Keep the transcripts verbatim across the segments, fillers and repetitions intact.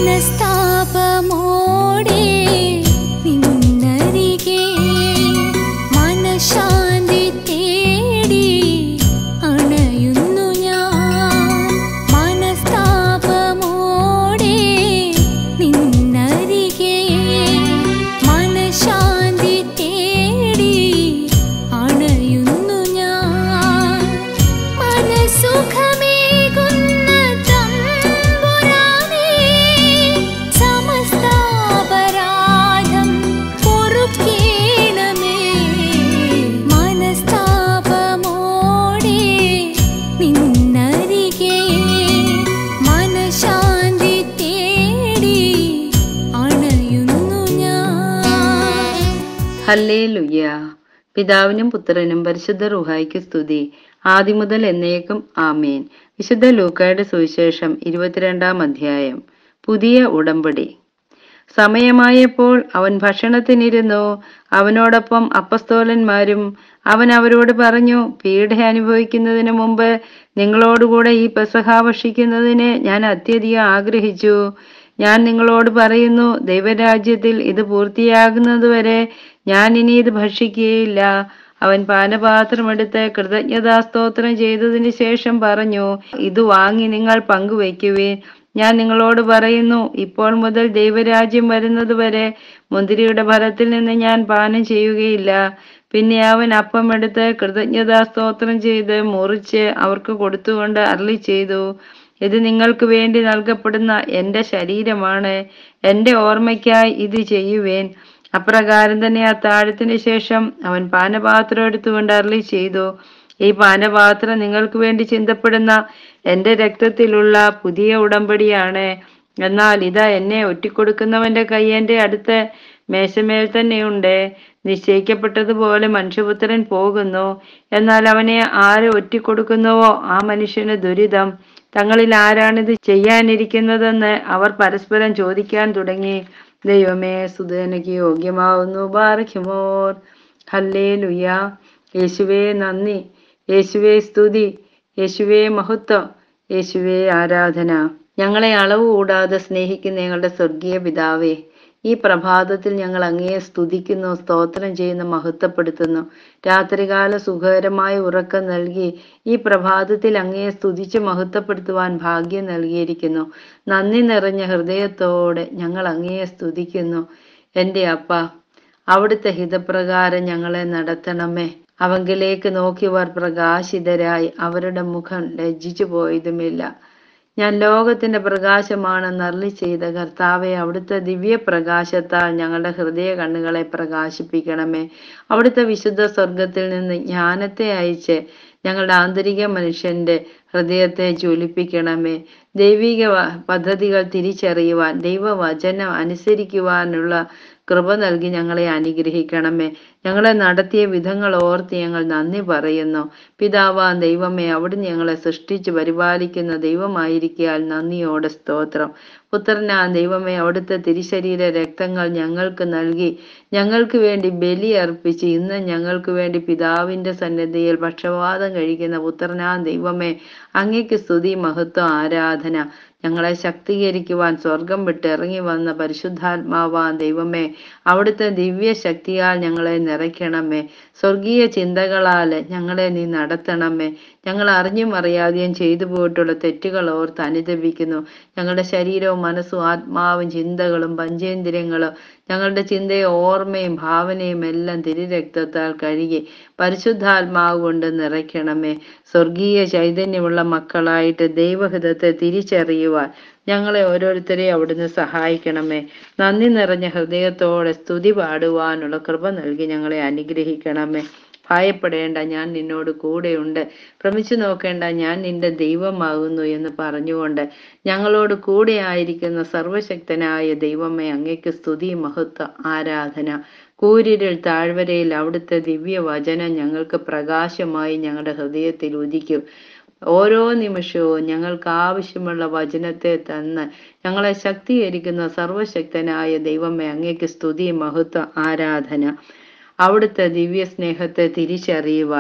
Hallelujah. പിതാവിനും പുത്രനും പരിശുദ്ധ റൂഹായ്ക്ക് സ്തുതി, ആദിമുതൽ എന്നേക്കും ആമേൻ. വിശുദ്ധ ലൂക്കായുടെ സുവിശേഷം ഇരുപത്തിരണ്ടാം അധ്യായം. പുതിയ ഉടമ്പടി. സമയമായപ്പോൾ അവൻ ഭക്ഷണത്തിനിരുന്നു. അവനോടൊപ്പം അപ്പസ്തോലന്മാരും. അവൻ അവരോട് പറഞ്ഞു, പീഡ അനുഭവിക്കുന്നതിന് മുമ്പ് നിങ്ങളോടുകൂടെ ഈ പെസഹ ഭക്ഷിക്കുന്നതിന് ഞാൻ അത്യധികം ആഗ്രഹിച്ചു. ഞാൻ നിങ്ങളോട് പറയുന്നു, ദൈവരാജ്യത്തിൽ ഇത് പൂർത്തിയാകുന്നതുവരെ ഞാൻ ഇനി ഇത് ഭക്ഷിക്കുകയില്ല. അവൻ പാനപാത്രമെടുത്ത് കൃതജ്ഞതാസ്തോത്രം ചെയ്തതിന് ശേഷം പറഞ്ഞു, ഇത് വാങ്ങി നിങ്ങൾ പങ്കുവയ്ക്കുവിൻ. ഞാൻ നിങ്ങളോട് പറയുന്നു, ഇപ്പോൾ മുതൽ ദൈവരാജ്യം വരുന്നത് വരെ മുന്തിരിയുടെ ഫലത്തിൽ നിന്ന് ഞാൻ പാനം ചെയ്യുകയില്ല. പിന്നെ അവൻ അപ്പം എടുത്ത് കൃതജ്ഞതാസ്തോത്രം ചെയ്ത് മുറിച്ച് അവർക്ക് കൊടുത്തുകൊണ്ട് അരുളി ചെയ്തു, ഇത് നിങ്ങൾക്ക് വേണ്ടി നൽകപ്പെടുന്ന എൻ്റെ ശരീരമാണ്. എൻ്റെ ഓർമ്മയ്ക്കായി ഇത് ചെയ്യുവേൻ. അപ്രകാരം തന്നെ അത്താഴത്തിന് ശേഷം അവൻ പാനപാത്രം എടുത്തുകൊണ്ട് അരുളി ചെയ്തു, ഈ പാനപാത്രം നിങ്ങൾക്ക് വേണ്ടി ചിന്തപ്പെടുന്ന എൻ്റെ രക്തത്തിലുള്ള പുതിയ ഉടമ്പടിയാണ്. എന്നാൽ ഇതാ എന്നെ ഒറ്റിക്കൊടുക്കുന്നവന്റെ കൈ എൻ്റെ അടുത്ത് മേശമേൽ തന്നെയുണ്ട്. നിശ്ചയിക്കപ്പെട്ടതുപോലെ മനുഷ്യപുത്രൻ പോകുന്നു. എന്നാൽ അവനെ ആര് ഒറ്റിക്കൊടുക്കുന്നുവോ ആ മനുഷ്യന് ദുരിതം. തങ്ങളിൽ ആരാണിത് ചെയ്യാനിരിക്കുന്നതെന്ന് അവർ പരസ്പരം ചോദിക്കാൻ തുടങ്ങി. ദൈവമേ, സ്തുതിക്ക് യോഗ്യമാവുന്നു. ബാറഖ്യമോർ. ഹല്ലേലൂയ. യേശുവേ നന്ദി, യേശുവേ സ്തുതി, യേശുവേ മഹത്വം, യേശുവേ ആരാധന. ഞങ്ങളെ അളവ് കൂടാതെ സ്നേഹിക്കുന്ന ഞങ്ങളുടെ സ്വർഗീയ പിതാവേ, ഈ പ്രഭാതത്തിൽ ഞങ്ങൾ അങ്ങയെ സ്തുതിക്കുന്നു, സ്തോത്രം ചെയ്യുന്നു, മഹത്വപ്പെടുത്തുന്നു. രാത്രികാല സുഖകരമായ ഉറക്കം നൽകി ഈ പ്രഭാതത്തിൽ അങ്ങയെ സ്തുതിച്ച് മഹത്വപ്പെടുത്തുവാൻ ഭാഗ്യം നൽകിയിരിക്കുന്നു. നന്ദി നിറഞ്ഞ ഹൃദയത്തോടെ ഞങ്ങൾ അങ്ങയെ സ്തുതിക്കുന്നു. എൻ്റെ അപ്പ, അവിടുത്തെ ഹിതപ്രകാരം ഞങ്ങളെ നടത്തണമേ. അവങ്കിലേക്ക് നോക്കിയവർ പ്രകാശിതരായി, അവരുടെ മുഖം ലജ്ജിച്ചു പോയതുമില്ല. ഞാൻ ലോകത്തിന്റെ പ്രകാശമാണെന്ന് അരുളി ചെയ്ത കർത്താവെ, അവിടുത്തെ ദിവ്യ പ്രകാശത്താൽ ഞങ്ങളുടെ ഹൃദയ കണ്ണുകളെ പ്രകാശിപ്പിക്കണമേ. അവിടുത്തെ വിശുദ്ധ സ്വർഗത്തിൽ നിന്ന് ജ്ഞാനത്തെ അയച്ച് ഞങ്ങളുടെ ആന്തരിക മനുഷ്യന്റെ ഹൃദയത്തെ ജ്വലിപ്പിക്കണമേ. ദൈവിക പദ്ധതികൾ തിരിച്ചറിയുവാൻ, ദൈവവചനം അനുസരിക്കുവാനുള്ള കൃപ നൽകി ഞങ്ങളെ അനുഗ്രഹിക്കണമേ. ഞങ്ങളെ നടത്തിയ വിധങ്ങൾ ഓർത്ത് ഞങ്ങൾ നന്ദി പറയുന്നു. പിതാവാൻ ദൈവമേ, അവിടുന്ന് ഞങ്ങളെ സൃഷ്ടിച്ച് പരിപാലിക്കുന്ന ദൈവമായിരിക്കാൽ നന്ദിയോടെ സ്തോത്രം. പുത്രനാ ദൈവമേ, അവിടുത്തെ തിരുശരീര രക്തങ്ങൾ ഞങ്ങൾക്ക് നൽകി ഞങ്ങൾക്ക് വേണ്ടി ബലി അർപ്പിച്ച് ഇന്ന് ഞങ്ങൾക്ക് വേണ്ടി പിതാവിന്റെ സന്നിധിയിൽ പക്ഷവാതം കഴിക്കുന്ന പുത്രനാ ദൈവമേ, അങ്ങേക്ക് സ്തുതി, മഹത്വം, ആരാധന. ഞങ്ങളെ ശക്തീകരിക്കുവാൻ സ്വർഗം വിട്ട് ഇറങ്ങി വന്ന പരിശുദ്ധാത്മാവാൻ ദൈവമേ, അവിടുത്തെ ദിവ്യ ശക്തിയാൽ ഞങ്ങളെ നിറയ്ക്കണമേ. സ്വർഗീയ ചിന്തകളാൽ ഞങ്ങളെ നീ നടത്തണമേ. ഞങ്ങൾ അറിഞ്ഞും അറിയാതെയും ചെയ്തു പോയിട്ടുള്ള തെറ്റുകൾ ഓർത്ത് അനുതപിക്കുന്നു. ഞങ്ങളുടെ ശരീരവും മനസ്സും ആത്മാവും ചിന്തകളും പഞ്ചേന്ദ്രിയങ്ങളും ഞങ്ങളുടെ ചിന്തയും ഓർമ്മയും ഭാവനയും എല്ലാം തിരുരക്തത്താൽ കഴുകി പരിശുദ്ധാത്മാവ് കൊണ്ട് നിറയ്ക്കണമേ. സ്വർഗീയ ചൈതന്യമുള്ള മക്കളായിട്ട് ദൈവഹിതത്തെ തിരിച്ചറിയുവാൻ ഞങ്ങളെ ഓരോരുത്തരെയും അവിടുന്ന് സഹായിക്കണമേ. നന്ദി നിറഞ്ഞ ഹൃദയത്തോടെ സ്തുതി പാടുവാനുള്ള കൃപ നൽകി ഞങ്ങളെ അനുഗ്രഹിക്കണമേ. ഭയപ്പെടേണ്ട, ഞാൻ നിന്നോട് കൂടെയുണ്ട്. ഭ്രമിച്ചു നോക്കേണ്ട, ഞാൻ നിന്റെ ദൈവമാകുന്നു എന്ന് പറഞ്ഞുകൊണ്ട് ഞങ്ങളോട് കൂടെ ആയിരിക്കുന്ന സർവശക്തനായ ദൈവമേ, അങ്ങേക്ക് സ്തുതി, മഹത്വം, ആരാധന. കൂരിരുൾ താഴ്വരയിൽ അവിടുത്തെ ദിവ്യ വചനം ഞങ്ങൾക്ക് പ്രകാശമായി ഞങ്ങളുടെ ഹൃദയത്തിൽ ഉദിക്കും. ഓരോ നിമിഷവും ഞങ്ങൾക്ക് ആവശ്യമുള്ള വചനത്തെ തന്ന് ഞങ്ങളെ ശക്തീകരിക്കുന്ന സർവശക്തനായ ദൈവമേ, അങ്ങേക്ക് സ്തുതി, മഹത്വം, ആരാധന. അവിടുത്തെ ദിവ്യ സ്നേഹത്തെ തിരിച്ചറിയുവാൻ,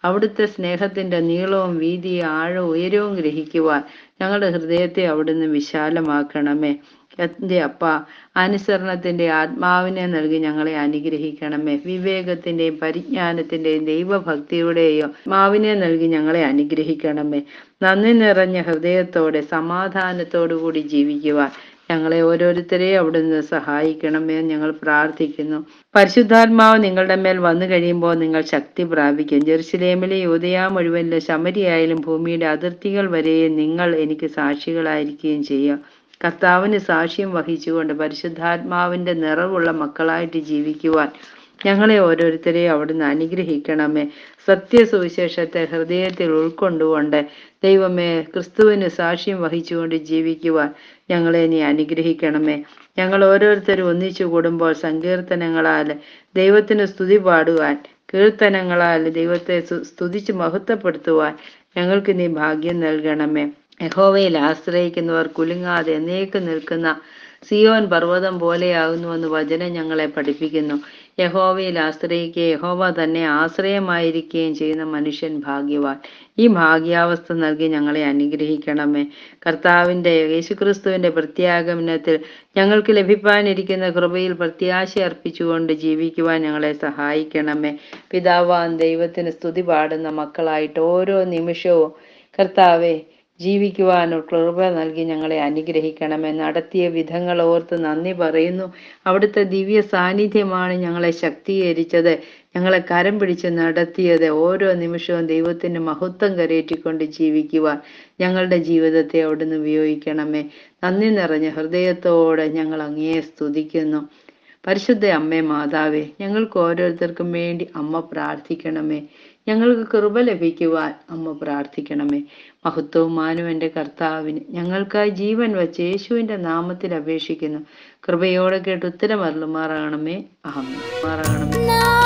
അവിടുത്തെ സ്നേഹത്തിന്റെ നീളവും വീതിയും ആഴവും ഉയരവും ഗ്രഹിക്കുവാൻ ഞങ്ങളുടെ ഹൃദയത്തെ അവിടുന്ന് വിശാലമാക്കണമേ. എന്റെ അപ്പ, അനുസരണത്തിന്റെ ആത്മാവിനെ നൽകി ഞങ്ങളെ അനുഗ്രഹിക്കണമേ. വിവേകത്തിന്റെയും പരിജ്ഞാനത്തിന്റെയും ദൈവഭക്തിയുടെയും ആത്മാവിനെ നൽകി ഞങ്ങളെ അനുഗ്രഹിക്കണമേ. നന്ദി നിറഞ്ഞ ഹൃദയത്തോടെ സമാധാനത്തോടു കൂടി ജീവിക്കുവാൻ ഞങ്ങളെ ഓരോരുത്തരെയും അവിടുന്ന് സഹായിക്കണമേ ഞങ്ങൾ പ്രാർത്ഥിക്കുന്നു. പരിശുദ്ധാത്മാവ് നിങ്ങളുടെ മേൽ വന്നു കഴിയുമ്പോൾ നിങ്ങൾ ശക്തി പ്രാപിക്കും. ജെറുസലേമിലെ യൂദയ മുഴുവനിലും ശമരിയായാലും ഭൂമിയുടെ അതിർത്തികൾ വരെയും നിങ്ങൾ എനിക്ക് സാക്ഷികളായിരിക്കുകയും ചെയ്യും. കർത്താവിന് സാക്ഷ്യം വഹിച്ചുകൊണ്ട് പരിശുദ്ധാത്മാവിന്റെ നിറവുള്ള മക്കളായിട്ട് ജീവിക്കുവാൻ ഞങ്ങളെ ഓരോരുത്തരെയും അവിടുന്ന് അനുഗ്രഹിക്കണമേ. സത്യസുവിശേഷത്തെ ഹൃദയത്തിൽ ഉൾക്കൊണ്ടുകൊണ്ട് ദൈവമേ, ക്രിസ്തുവിന് സാക്ഷ്യം വഹിച്ചുകൊണ്ട് ജീവിക്കുവാൻ ഞങ്ങളെ നീ അനുഗ്രഹിക്കണമേ. ഞങ്ങൾ ഓരോരുത്തരും ഒന്നിച്ചു കൂടുമ്പോൾ സങ്കീർത്തനങ്ങളാൽ ദൈവത്തിന് സ്തുതി പാടുവാൻ, കീർത്തനങ്ങളാൽ ദൈവത്തെ സ്തുതിച്ച് മഹത്വപ്പെടുത്തുവാൻ ഞങ്ങൾക്ക് നീ ഭാഗ്യം നൽകണമേ. യഹോവയിൽ ആശ്രയിക്കുന്നവർ കുലുങ്ങാതെ എന്നേക്കും നിൽക്കുന്ന സിയോൻ പർവ്വതം പോലെയാകുന്നുവെന്ന് വചനം ഞങ്ങളെ പഠിപ്പിക്കുന്നു. യഹോവയിൽ ആശ്രയിക്കുകയും യഹോവ തന്നെ ആശ്രയമായിരിക്കുകയും ചെയ്യുന്ന മനുഷ്യൻ ഭാഗ്യവാൻ. ഈ ഭാഗ്യാവസ്ഥ നൽകി ഞങ്ങളെ അനുഗ്രഹിക്കണമേ. കർത്താവിൻ്റെ യേശുക്രിസ്തുവിൻ്റെ പ്രത്യാഗമനത്തിൽ ഞങ്ങൾക്ക് ലഭിക്കാനിരിക്കുന്ന കൃപയിൽ പ്രത്യാശ അർപ്പിച്ചുകൊണ്ട് ജീവിക്കുവാൻ ഞങ്ങളെ സഹായിക്കണമേ. പിതാവാൻ ദൈവത്തിന് സ്തുതി പാടുന്ന മക്കളായിട്ട് ഓരോ നിമിഷവും കർത്താവെ ജീവിക്കുവാനുള്ള കൃപ നൽകി ഞങ്ങളെ അനുഗ്രഹിക്കണമേ. നടത്തിയ വിധങ്ങൾ ഓർത്ത് നന്ദി പറയുന്നു. അവിടുത്തെ ദിവ്യ സാന്നിധ്യമാണ് ഞങ്ങളെ ശക്തീകരിച്ചത്, ഞങ്ങളെ കരം പിടിച്ച് നടത്തിയത്. ഓരോ നിമിഷവും ദൈവത്തിന് മഹത്വം കരയേറ്റിക്കൊണ്ട് ജീവിക്കുവാൻ ഞങ്ങളുടെ ജീവിതത്തെ അവിടുന്ന് ഉപയോഗിക്കണമേ. നന്ദി നിറഞ്ഞ ഹൃദയത്തോടെ ഞങ്ങൾ അങ്ങയെ സ്തുതിക്കുന്നു. പരിശുദ്ധ അമ്മേ മാതാവേ, ഞങ്ങൾക്ക് ഓരോരുത്തർക്കും വേണ്ടി അമ്മ പ്രാർത്ഥിക്കണമേ. ഞങ്ങൾക്ക് കൃപ ലഭിക്കുവാൻ അമ്മ പ്രാർത്ഥിക്കണമേ. മഹത്വവും മാനവും എൻ്റെ കർത്താവിന് ഞങ്ങൾക്കായി ജീവൻ വച്ച് യേശുവിൻ്റെ നാമത്തിൽ അപേക്ഷിക്കുന്നു. കൃപയോടെ കേട്ട് ഉത്തരമരുളുമാറാകണമേ. ആമേൻ. മാറാകണമേ.